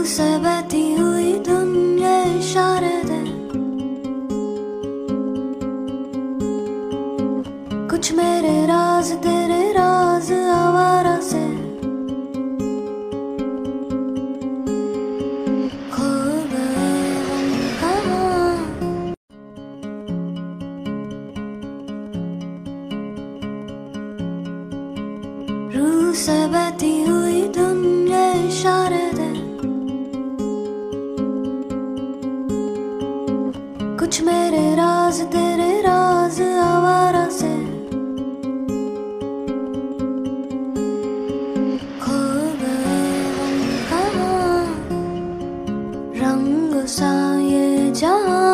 से बहती हुई दुनिया इशारे दे, कुछ मेरे राज तेरे राज आवारा से खो गए हम कहाँ। रूह से बहती हुई दुनिया इशारे दे, कुछ मेरे राज तेरे राज आवारा से खो गए हम कहाँ। रंग सा ये जहां